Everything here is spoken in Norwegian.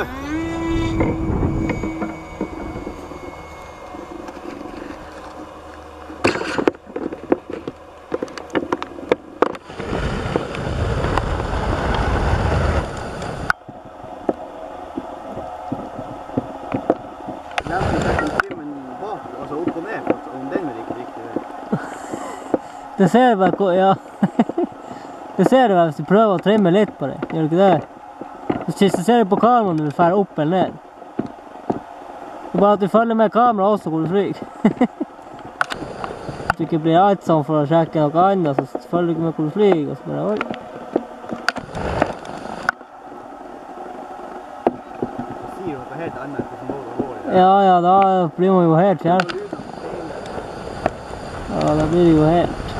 Det ser vel, ja. Det ser du vel hvis du prøver å trimme litt på det, gjør du ikke det? Så ser du på kameraet når du fer opp eller ned. Det er bare at du følger med kameraet også hvor du flyger. Hvis du ikke blir alt sånn for å sjekke noe annet, så følger du ikke med hvor du flyger, og så bare, oi. Sier jo noe helt annet enn hvordan det går. Ja, da blir man jo helt kjent. Ja, da blir det jo helt.